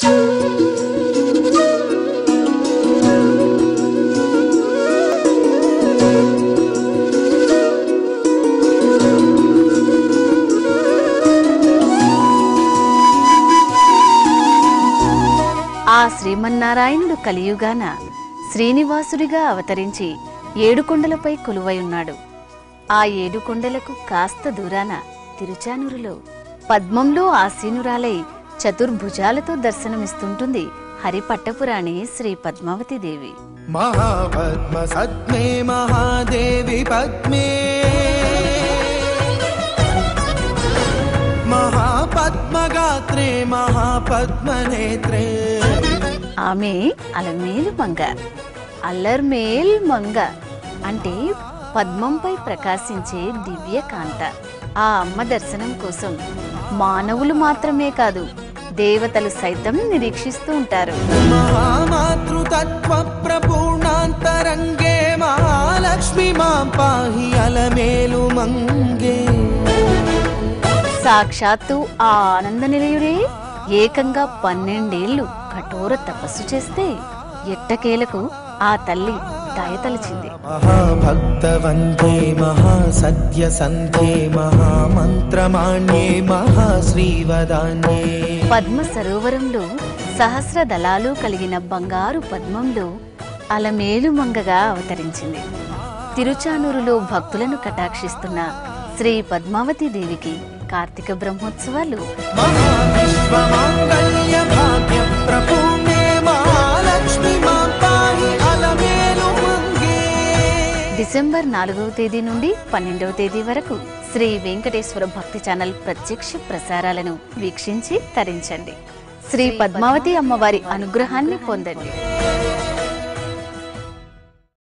ఆ శ్రీమన్నారాయణుడు కలియుగాన శ్రీనివాసుడిగా అవతరించి ఏడుకొండలపై కొలువై ఉన్నాడు. ఆ ఏడుకొండలకు కాస్త దూరాన తిరుచానూరులో పద్మంలో ఆసీనురాలై చతుర్భుజాలతో దర్శనమిస్తుంటుంది హరిపట్టపురాణి శ్రీ పద్మావతి దేవి. మహాపద్మ సద్మే మహాదేవి పద్మే మహాపద్మగాత్రే మహాపద్మనేత్రే. ఆమె అలమేలు మంగ, అల్లర్మేల్ మంగ అంటే పద్మంపై ప్రకాశించే దివ్య కాంత. ఆ అమ్మ దర్శనం కోసం మానవులు మాత్రమే కాదు, దేవతలు సైతం నిరీక్షిస్తూ ఉంటారు. మహామాతృతత్వ ప్రపూర్ణాంతరంగే మహాలక్ష్మి మాం పాహి అలమేలు మంగే. సాక్షాత్తు ఆ ఆనంద నిలయుడే ఏకంగా 12 ఏళ్లు కఠోర తపస్సు చేస్తే ఎట్టకేలకు ఆ తల్లి దయతలిచింది. మహాభక్త వందే మహాసత్య సంధ్యే మహామంత్రమాణ్యే మహాశ్రీవదాన్యే. పద్మ సరోవరంలో సహస్ర దళాలు కలిగిన బంగారు పద్మంలో అలమేలు మంగగా అవతరించింది. తిరుచానూరులో భక్తులను కటాక్షిస్తున్న శ్రీ పద్మావతి దేవికి కార్తీక బ్రహ్మోత్సవాలు డిసెంబర్ 4వ తేదీ నుండి 12వ తేదీ వరకు శ్రీ వెంకటేశ్వర భక్తి ఛానల్ ప్రత్యక్ష ప్రసారాలను వీక్షించి తరించండి. శ్రీ పద్మావతి అమ్మవారి అనుగ్రహాన్ని పొందండి.